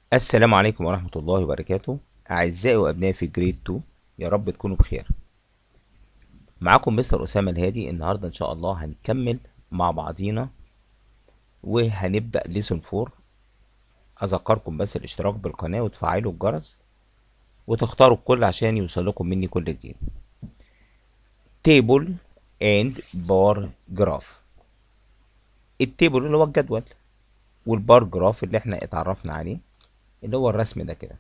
السلام عليكم ورحمة الله وبركاته. أعزائي وأبنائي في جريد 2، يا رب تكونوا بخير. معاكم مستر أسامة الهادي. النهاردة إن شاء الله هنكمل مع بعضينا وهنبدأ ليسون 4. أذكركم بس الاشتراك بالقناة وتفعلوا الجرس وتختاروا الكل عشان يوصلكم مني كل جديد. تيبل اند بار جراف. التيبل اللي هو الجدول، والبار جراف اللي احنا اتعرفنا عليه اللي هو الرسم ده كده.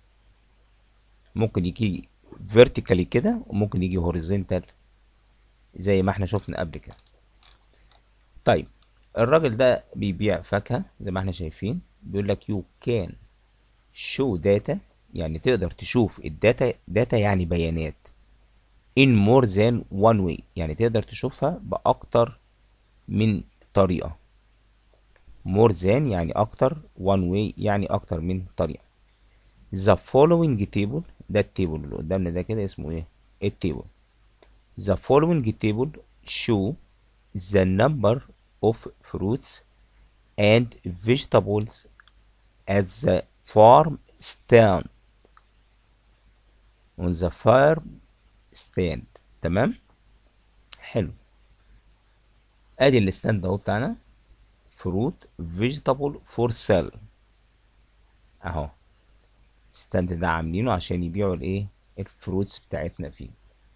ممكن يجي فيرتيكالي كده وممكن يجي هوريزونتال زي ما احنا شفنا قبل كده. طيب، الراجل ده بيبيع فاكهة زي ما احنا شايفين. بيقول لك you can show data، يعني تقدر تشوف الداتا. داتا يعني بيانات. in more than one way، يعني تقدر تشوفها بأكتر من طريقة. more than يعني أكتر، one way يعني أكتر من طريقة. the following table، ده التيبل اللي قدامنا ده كده اسمه ايه؟ التيبل. the following table show the number of fruits and vegetables at the farm stand. on the farm stand. تمام، حلو. ادي الستاند اهو بتاعنا. فروت فيجيتابل فور سيل اهو. الستاند ده عاملينه عشان يبيعوا الايه؟ الفروتس بتاعتنا فيه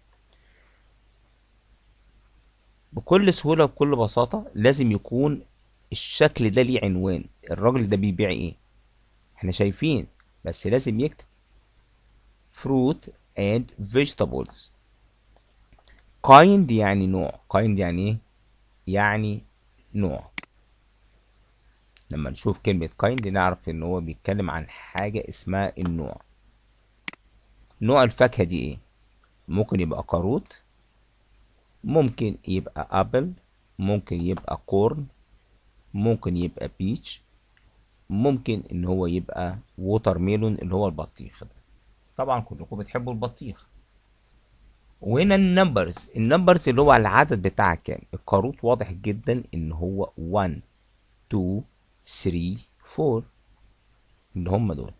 بكل سهولة. بكل بساطة لازم يكون الشكل ده ليه عنوان. الراجل ده بيبيع ايه؟ احنا شايفين، بس لازم يكتب fruit and vegetables. kind يعني نوع. kind يعني ايه؟ يعني نوع. لما نشوف كلمة kind نعرف ان هو بيتكلم عن حاجة اسمها النوع. نوع الفاكهة دي ايه؟ ممكن يبقى كاروت، ممكن يبقى ابل، ممكن يبقى كورن، ممكن يبقى بيتش، ممكن ان هو يبقى ووتر ميلون اللي هو البطيخ ده. طبعا كلكم بتحبوا البطيخ. وهنا النمبرز اللي هو العدد بتاعها كام. الكاروت واضح جدا ان هو 1 2 3 4 اللي هم دول.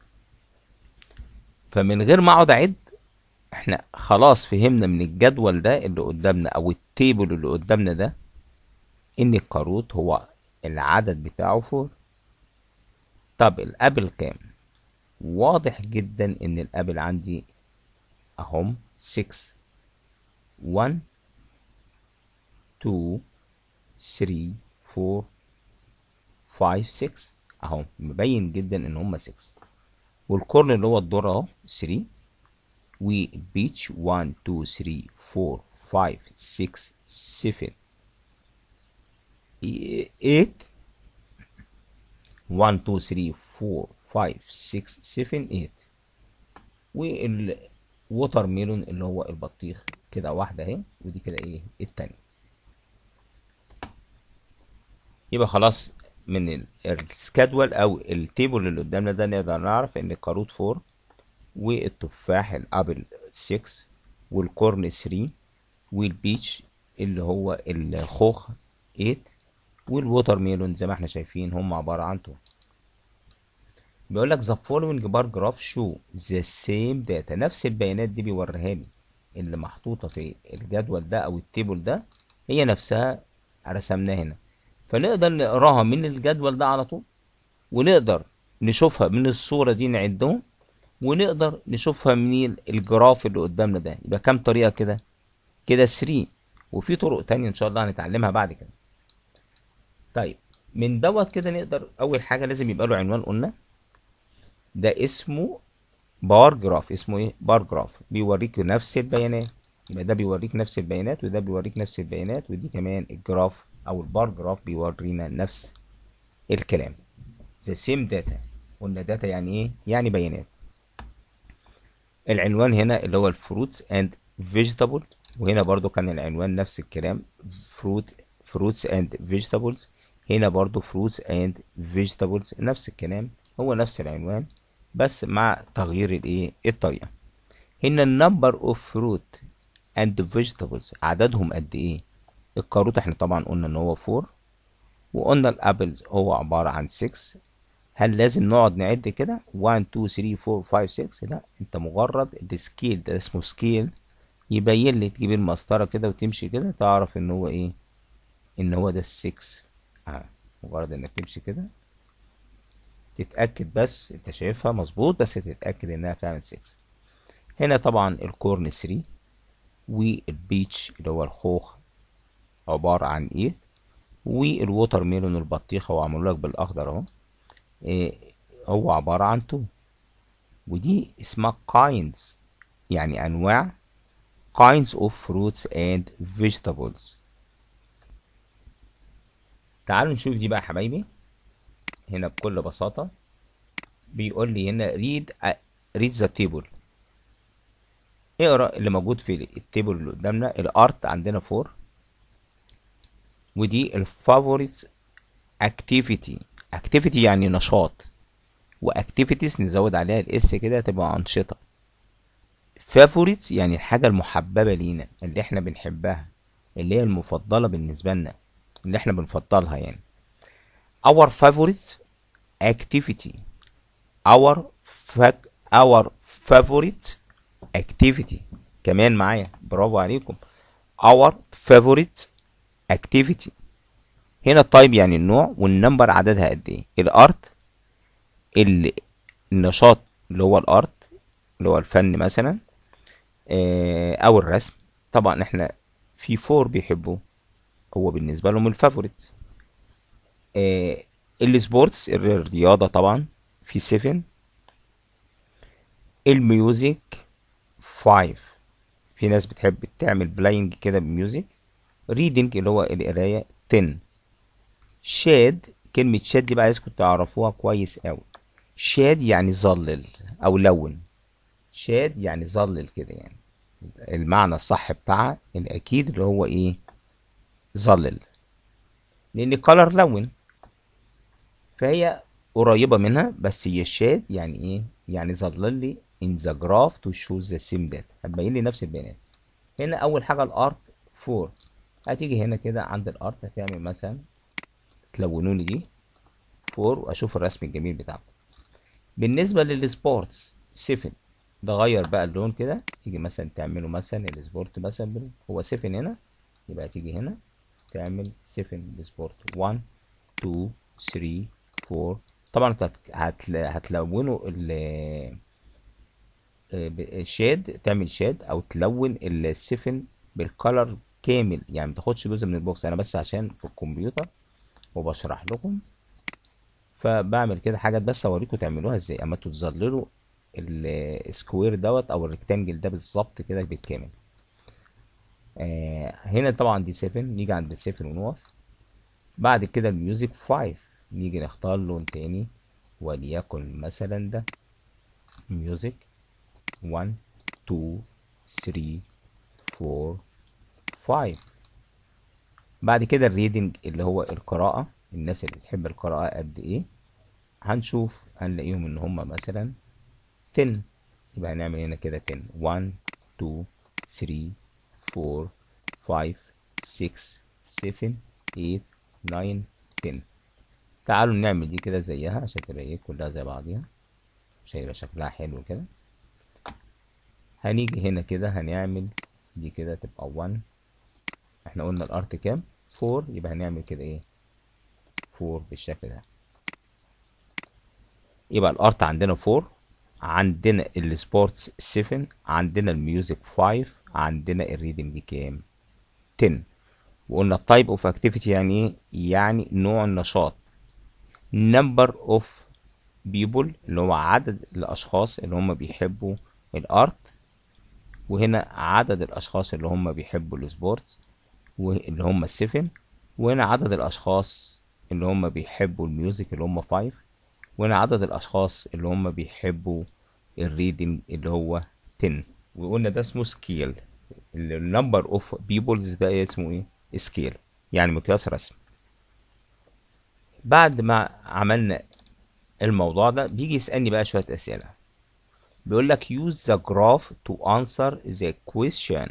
فمن غير ما اقعد اعد، احنا خلاص فهمنا من الجدول ده اللي قدامنا او التيبل اللي قدامنا ده ان الكاروت هو العدد بتاعه 4. طب الابل كام؟ واضح جدا ان الابل عندي اهم 6. 1 2 3 4 5 6 اهو، مبين جدا ان هم 6. والكورن اللي هو الذرة اهو 3. وبيتش 1 2 3 4 5 6 7 8. 1 2 3 4 5 6 7 8. والووتر ميلون اللي هو البطيخ كده واحدة اهي، ودي كده ايه التانية. يبقى خلاص من السكادول او التيبل اللي قدامنا ده نقدر نعرف ان الكاروت 4، والتفاح الابل 6، والكورن 3، والبيتش اللي هو الخوخ 8، والووتر ميلون زي ما احنا شايفين هم عبارة عن 2. بيقول لك the following bar graph show the same data. نفس البيانات دي بيوريها لي اللي محطوطة في الجدول ده او التيبل ده هي نفسها رسمناها هنا. فنقدر نقراها من الجدول ده على طول، ونقدر نشوفها من الصورة دي نعدهم، ونقدر نشوفها من الجراف اللي قدامنا ده. يبقى كام طريقة كده؟ كده 3. وفي طرق تانية ان شاء الله هنتعلمها بعد كده. طيب، من دوت كده نقدر اول حاجة لازم يبقى له عنوان. قلنا ده اسمه بار جراف. اسمه ايه؟ بار جراف. بيوريك نفس البيانات. يبقى ده بيوريك نفس البيانات، وده بيوريك نفس البيانات، ودي كمان الجراف او البار جراف بيورينا نفس الكلام. the same data. قلنا داتا يعني ايه؟ يعني بيانات. العنوان هنا اللي هو الفروتس اند فيجيتابل، وهنا برضو كان العنوان نفس الكلام. فروتس اند فيجيتابلز. هنا برضو فروتس اند فيجيتابلز نفس الكلام، هو نفس العنوان بس مع تغيير الايه؟ الطريقة. هنا النمبر اوف فروت اند فيجيتابلز، عددهم قد ايه؟ الكاروت احنا طبعا قلنا ان هو 4، وقلنا الابلز هو عبارة عن 6. هل لازم نقعد نعد كده 1 2 3 4 5 6؟ لا، انت مجرد السكيل ده اسمه سكيل، يبين لي، تجيب المسطره كده وتمشي كده تعرف ان هو ايه، ان هو ده ال6. مجرد انك تمشي كده تتاكد، بس انت شايفها مظبوط بس تتاكد انها فعلا 6. هنا طبعا الكورن 3، والبيتش اللي هو الخوخ عباره عن ايه، والووتر ميلون البطيخه هو عامله لك بالاخضر اهو، إيه، هو عباره عن 2. ودي اسمها kinds، يعني انواع، kinds of fruits and vegetables. تعالوا نشوف دي بقى يا حبايبي. هنا بكل بساطة بيقول لي هنا read the table. اقرا اللي موجود في التيبل اللي قدامنا. الارت عندنا 4، ودي الفافوريتس activity. activity يعني نشاط، واكتيفيتيز نزود عليها الاس كده تبقى انشطة. favorites يعني الحاجة المحببة لينا، اللي احنا بنحبها، اللي هي المفضلة بالنسبة لنا، اللي احنا بنفضلها يعني. our favorite activity. our our favorite activity. كمان معايا، برافو عليكم. our favorite activity. هنا التايب يعني النوع، والنمبر عددها قد ايه. الارت النشاط اللي هو الارت اللي هو الفن مثلا، او الرسم. طبعا احنا في 4 بيحبوا، هو بالنسبة لهم الفافوريت. السبورتس الرياضة طبعا في 7. الميوزك 5، في ناس بتحب تعمل بلاينج كده بميوزك. ريدنج اللي هو القراية 10. شاد، كلمة شاد دي بقى عايزكم تعرفوها كويس قوي. شاد يعني ظلل او لون. شاد يعني ظلل كده يعني، المعنى الصح بتاعها الاكيد اللي هو ايه، ظلل، لان color لون، فهي قريبة منها. بس هي الشاد يعني ايه، يعني ظلل لي in the graph to show the same data، هتبين لي نفس البيانات. هنا اول حاجة الارت 4، هتيجي هنا كده عند الارت هتعمل مثلا تلونوا لي دي 4 واشوف الرسم الجميل بتاعكم. بالنسبة للسبورتس 7، ده غير بقى اللون كده، تيجي مثلا تعمله مثلا السبورت مثلا هو 7 هنا، يبقى تيجي هنا تعمل 7 سبورت 1 2 3 4. طبعا انت هتلونوا الشاد، تعمل شاد او تلون السفن بالكلر كامل، يعني ما تاخدش جزء من البوكس. انا بس عشان في الكمبيوتر وبشرح لكم فبعمل كده حاجات بس اوريكم تعملوها ازاي اما تظللوا السكوير دوت او الريكتانجل ده بالظبط كده بالكامل. هنا طبعا دي 7، نيجي عند 7 ونقف. بعد كده الميوزك 5، نيجي نختار لون تاني، وليكن مثلا ده ميوزك 1 2 3 4 5. بعد كده الريدنج اللي هو القراءة، الناس اللي بتحب القراءة قد ايه، هنشوف هنلاقيهم ان هم مثلا 10. يبقى هنعمل هنا كده 10 1 2 3 4 5 6 7 8 9 10. تعالوا نعمل دي كده زيها عشان تبقى ايه كلها زي بعضيها، عشان يبقى شكلها حلو كده. هنيجي هنا كده هنعمل دي كده تبقى 1. احنا قلنا الارت كام 4، يبقى هنعمل كده ايه 4 بالشكل ده. يبقى الارت عندنا 4، عندنا السبورتس 7، عندنا الميوزك 5، عندنا الريدنج كام 10. وقلنا التايب اوف اكتيفيتي يعني ايه، يعني نوع النشاط. number of people اللي هو عدد الاشخاص اللي هم بيحبوا الارت، وهنا عدد الاشخاص اللي هم بيحبوا السبورتس واللي هم 7، وهنا عدد الاشخاص اللي هم بيحبوا الميوزك اللي هم 5، وهنا عدد الاشخاص اللي هم بيحبوا الريدنج اللي هو 10. وقلنا ده اسمه سكيل. النمبر اوف بيبلز ده اسمه ايه، سكيل، يعني مقياس رسم. بعد ما عملنا الموضوع ده بيجي يسألني بقى شوية أسئلة. بيقول لك use the graph to answer the question.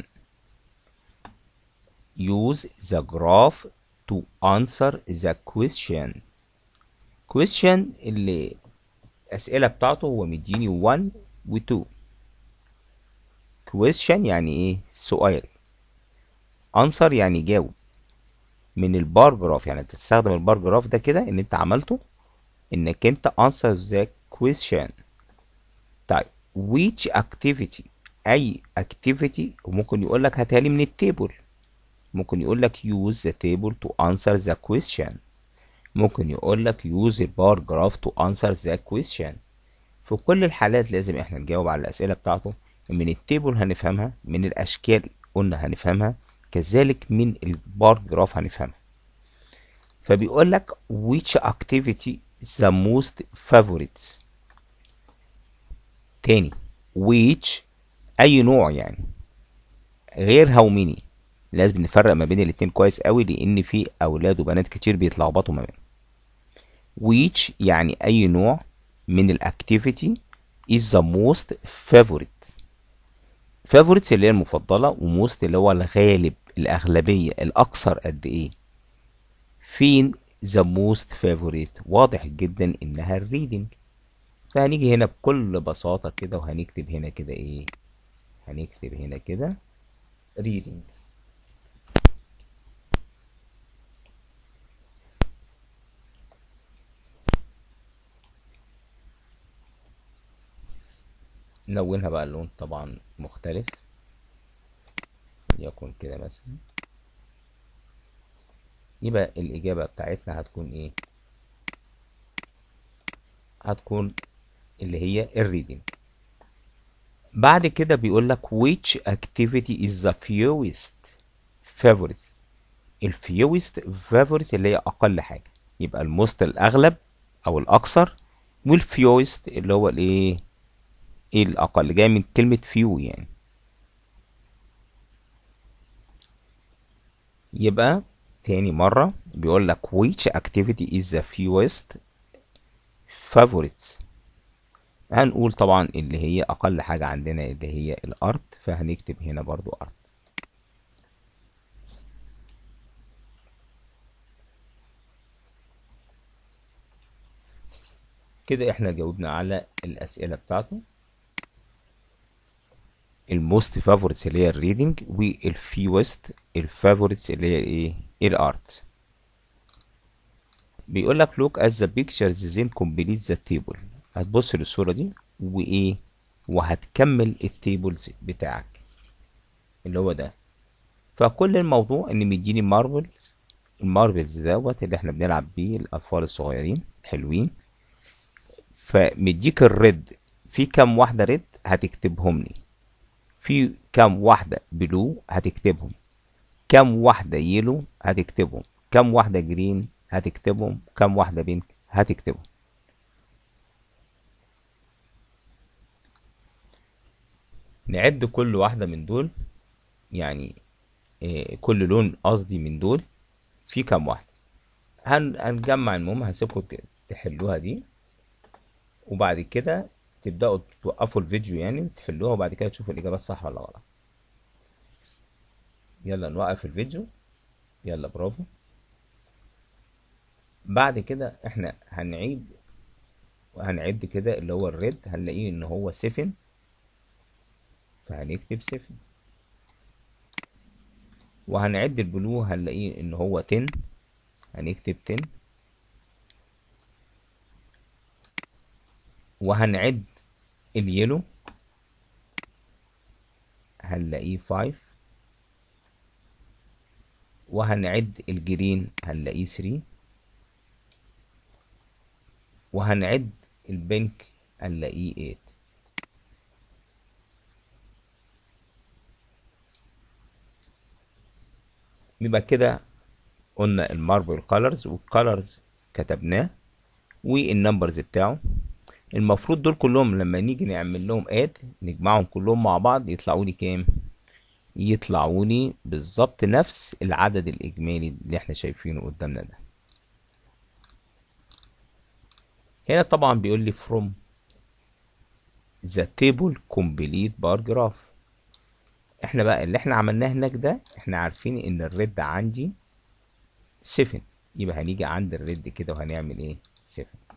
use the graph to answer the question. question اللي الأسئلة بتاعته هو مديني 1 و 2. question يعني ايه؟ سؤال. answer يعني جاوب. من البار جراف، يعني انت تستخدم البار جراف ده كده ان انت عملته انك انت answer the question. طيب which activity، اي activity، وممكن يقول لك هاتها لي من التيبل، ممكن يقول لك use the table to answer the question، ممكن يقول لك use البار جراف to answer the question. في كل الحالات لازم احنا نجاوب على الاسئله بتاعته. من التيبل هنفهمها، من الاشكال قلنا هنفهمها، كذلك من البار جراف هنفهمها. فبيقول لك which activity the most favorites. تاني which اي نوع يعني، غير how many. لازم نفرق ما بين الاتنين كويس قوي لان في اولاد وبنات كتير بيتلخبطوا ما بينهم. which يعني اي نوع من الاكتيفيتي is the most favorite. favorites اللي هي المفضلة، وموست اللي هو الغالب، الأغلبية، الأكثر قد إيه. فين the most favorite؟ واضح جدا إنها الريدنج. فهنيجي هنا بكل بساطة كده وهنكتب هنا كده إيه؟ هنكتب هنا كده reading. نلونها بقى اللون طبعا مختلف، يكون كده مثلا. يبقى الإجابة بتاعتنا هتكون إيه؟ هتكون اللي هي الريدنج. بعد كده بيقول لك which activity is the fewest favorites. الفيوست favorites اللي هي أقل حاجة، يبقى الموست الأغلب أو الأكثر، والفيوست اللي هو الإيه؟ إيه الأقل، جاي من كلمة فيو يعني. يبقى تاني مرة بيقول لك which activity is the fewest favorites. هنقول طبعا اللي هي أقل حاجة عندنا اللي هي الأرت، فهنكتب هنا برضو أرت. كده احنا جاوبنا على الأسئلة بتاعته. الموست فافوريتس اللي هي الريدنج، والفيوست الفافوريتس اللي هي ايه؟ الارت. بيقول لك look at the pictures then complete the table. هتبص للصورة دي وايه؟ وهتكمل التيبلز بتاعك اللي هو ده. فكل الموضوع ان مديني ماربلز، الماربلز دوت اللي احنا بنلعب بيه الاطفال الصغيرين حلوين. فمديك الريد، في كام واحدة ريد هتكتبهم لي، في كام واحدة بلو هتكتبهم، كام واحدة يلو هتكتبهم، كام واحدة جرين هتكتبهم، كام واحدة بينك هتكتبهم. نعد كل واحدة من دول، يعني كل لون قصدي من دول في كام واحدة. هنجمع المهم، هسيبكم تحلوها دي، وبعد كده تبدأوا توقفوا الفيديو يعني وتحلوها، وبعد كده تشوفوا الإجابة الصح ولا غلط. يلا نوقف الفيديو. يلا برافو. بعد كده احنا هنعد كده اللي هو الريد، هنلاقيه ان هو 7، فهنكتب 7. وهنعد البلو هنلاقيه ان هو 10، هنكتب 10. وهنعد اليلو هنلاقيه 5. وهنعد الجرين هنلاقيه 3. وهنعد البنك هنلاقيه 8. يبقى كده قلنا الماربل كولرز، والكولرز كتبناه، والنمبرز بتاعه. المفروض دول كلهم لما نيجي نعمل لهم اد نجمعهم كلهم مع بعض يطلعوا لي كام؟ يطلعوا لي بالظبط نفس العدد الاجمالي اللي احنا شايفينه قدامنا ده. هنا طبعا بيقول لي from the table complete bar graph. احنا بقى اللي احنا عملناه هناك ده، احنا عارفين ان الريد عندي 7، يبقى هنيجي عند الريد كده وهنعمل ايه؟ 7.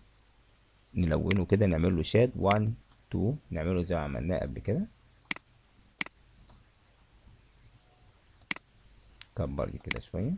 نلونه كده، نعمل له شاد 1 2، نعمله زي ما عملناه قبل كده. كبر دي كده شويه.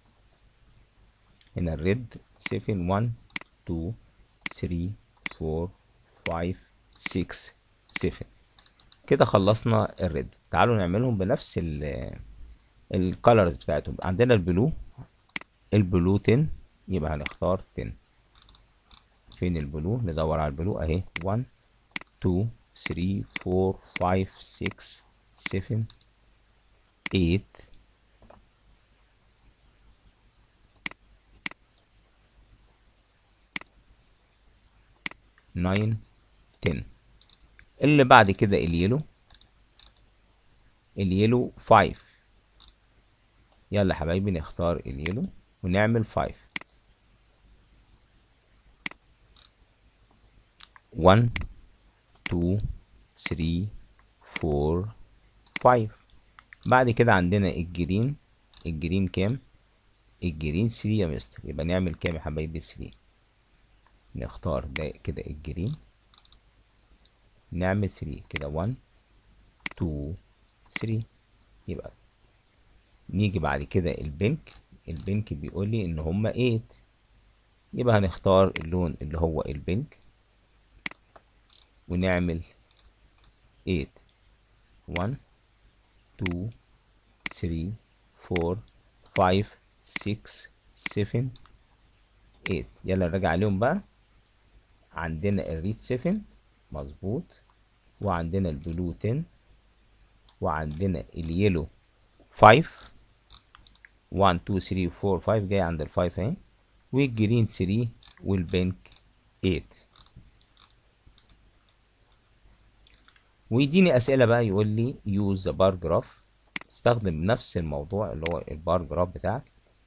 هنا الريد 7 1 2 3 4 5 6 7. كده خلصنا الريد. تعالوا نعملهم بنفس الكالرز بتاعتهم. عندنا البلو، البلو 10، يبقى هنختار 10. فين البلو؟ ندور على البلو اهي. 1 2 3 4 5 6 7 8 9 10. اللي بعد كده اليلو، اليلو 5. يلا يا حبايبي نختار اليلو ونعمل 5. 1 2 3 4 5. بعد كده عندنا الجرين. الجرين كام؟ الجرين 3 يا مستر. يبقى نعمل كام يا حبايبي؟ 3. نختار ده كده الجرين، نعمل 3 كده. 1 2 3. يبقى نيجي بعد كده البنك. البنك بيقول لي ان هما 8، يبقى هنختار اللون اللي هو البنك ونعمل 8. 1 2 3 4 5 6 7 8. يلا نراجع عليهم بقى. عندنا الريد 7 مظبوط، وعندنا البلو 10، وعندنا اليلو 5. 1 2 3 4 5 جاي عند ال 5 اهي، والجرين 3، والبنك 8. ويديني اسئله بقى، يقول لي يوز ذا بار جراف. استخدم نفس الموضوع اللي هو البار جراف بتاعك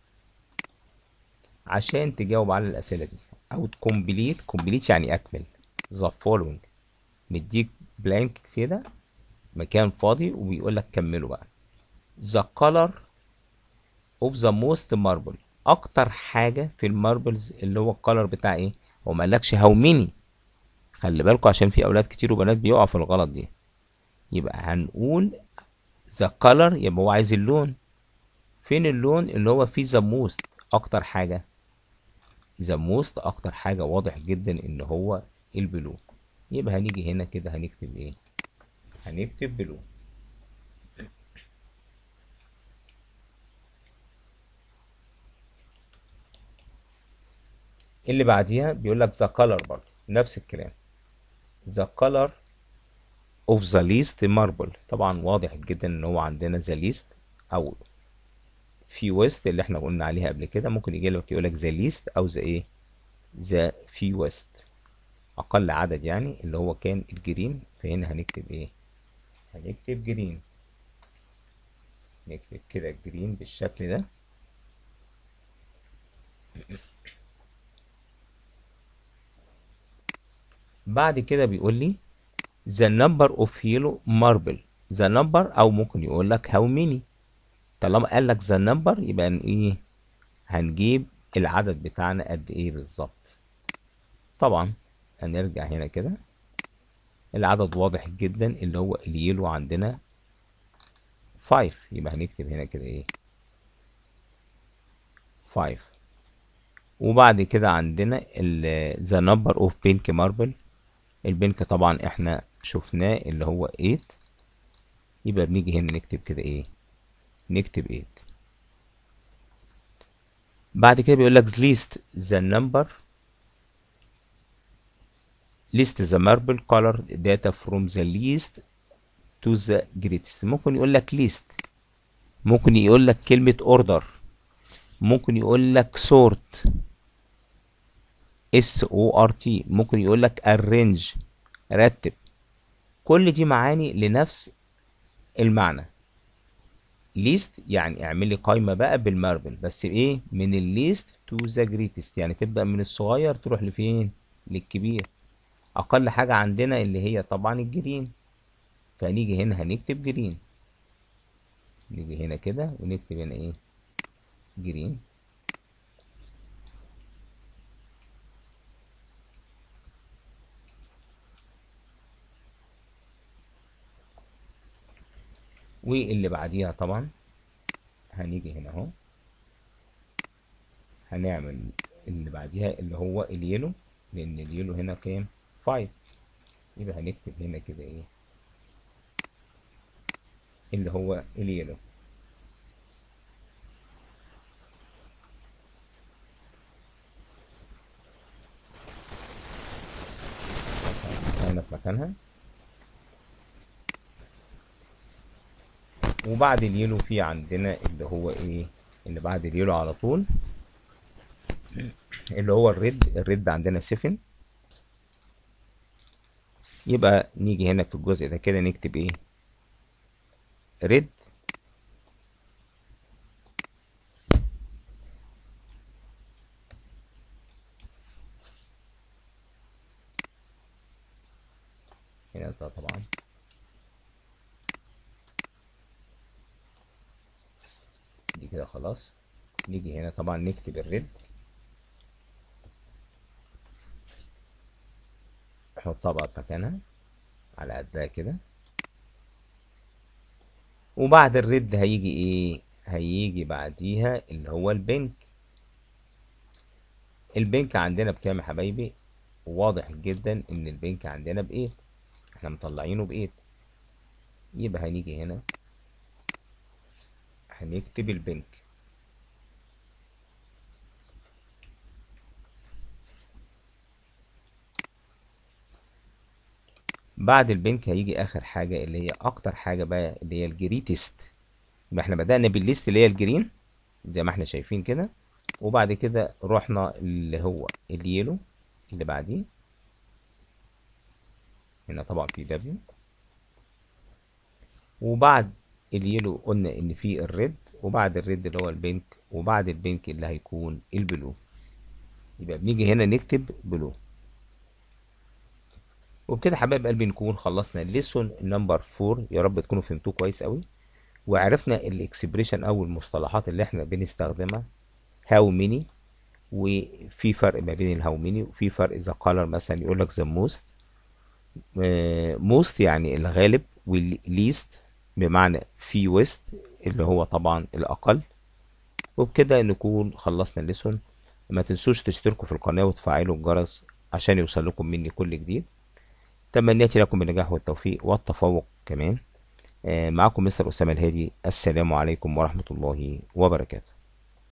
عشان تجاوب على الاسئله دي، او كومبليت يعني اكمل. ذا فولوينج، مديك بلانك كده مكان فاضي وبيقول لك كمله بقى. ذا color of the most marble، اكتر حاجه في الماربلز اللي هو الكالر بتاع ايه. هو ما قالكش هاو ميني، خلي بالكوا عشان في اولاد كتير وبنات بيقعوا في الغلط دي. يبقى هنقول ذا color، يبقى هو عايز اللون. فين اللون اللي هو فيه ذا موست؟ اكتر حاجه. ذا موست اكتر حاجه، واضح جدا ان هو البلو. يبقى هنيجي هنا كده هنكتب ايه؟ هنكتب بلو. اللي بعديها بيقول لك ذا color، برضه نفس الكلام. ذا color of the least marble، طبعا واضح جدا ان هو عندنا ذا least او في ويست اللي احنا قلنا عليها قبل كده. ممكن يجي لك يقول لك ذا least او ذا ايه، ذا في ويست، اقل عدد يعني، اللي هو كان الجرين. فهنا هنكتب ايه؟ هنكتب جرين. نكتب كده جرين بالشكل ده. بعد كده بيقول لي the number of yellow marble. the number، او ممكن يقول لك how many. طالما قال لك the number يبقى ايه؟ هنجيب العدد بتاعنا قد ايه بالظبط. طبعا هنرجع هنا كده، العدد واضح جدا اللي هو اليلو عندنا 5. يبقى هنكتب هنا كده ايه؟ 5. وبعد كده عندنا the number of pink marble. البنك طبعا احنا شفناه اللي هو 8. يبقى بنيجي هنا نكتب كده ايه؟ نكتب 8. بعد كده بيقول لك list the number، list the marble color data from the least to the greatest. ممكن يقول لك list، ممكن يقول لك كلمة order، ممكن يقول لك sort SORT، ممكن يقول لك arrange رتب. كل دي معاني لنفس المعنى. list يعني اعمل لي قائمة بقى بالماربل، بس ايه؟ من الليست تو ذا جريتست، يعني تبدأ من الصغير تروح لفين؟ للكبير. اقل حاجة عندنا اللي هي طبعا الجرين، فنيجي هنا هنكتب جرين. نيجي هنا كده ونكتب هنا ايه؟ جرين. واللي بعديها طبعا هنيجي هنا اهو، هنعمل اللي بعديها اللي هو اليلو، لان اليلو هنا كام؟ 5. يبقى هنكتب هنا كده ايه اللي هو اليلو. هنا في مكانها. وبعد اليلو في عندنا اللي هو ايه اللي بعد اليلو على طول، اللي هو الريد عندنا 7. يبقى نيجي هنا في الجزء ده كده نكتب ايه؟ ريد. هنا ده طبعا دي كده خلاص. نيجي هنا طبعا نكتب الريد، نحطها بقى في مكانها على قدها كده. وبعد الريد هيجي ايه؟ هيجي بعديها اللي هو البينك. البينك عندنا بكام يا حبايبي؟ واضح جدا ان البينك عندنا ب8، احنا مطلعينه ب8. يبقى هنيجي هنا هنكتب البينك. بعد البينك هيجي اخر حاجة اللي هي اكتر حاجة بقى اللي هي الجريتست. يبقى احنا بدأنا بالليست اللي هي الجرين زي ما احنا شايفين كده، وبعد كده رحنا اللي هو اليلو اللي بعديه. هنا طبعا في دبليو. وبعد اليلو قلنا ان في الريد، وبعد الريد اللي هو البينك، وبعد البينك اللي هيكون البلو. يبقى بنيجي هنا نكتب بلو. وبكده حبايب قلبي نكون خلصنا الليسون نمبر 4. يا رب تكونوا فهمتوه كويس قوي، وعرفنا الاكسبريشن او المصطلحات اللي احنا بنستخدمها. هاو ميني، وفي فرق ما بين الهاو ميني وفي فرق ذا كولر. مثلا يقول لك ذا موست، موست يعني الغالب، وليست بمعنى في ويست اللي هو طبعا الاقل. وبكده نكون خلصنا الليسون. ما تنسوش تشتركوا في القناة وتفعلوا الجرس عشان يوصل لكم مني كل جديد. تمنياتي لكم النجاح والتوفيق والتفوق كمان. معكم مستر أسامة الهادي. السلام عليكم ورحمة الله وبركاته.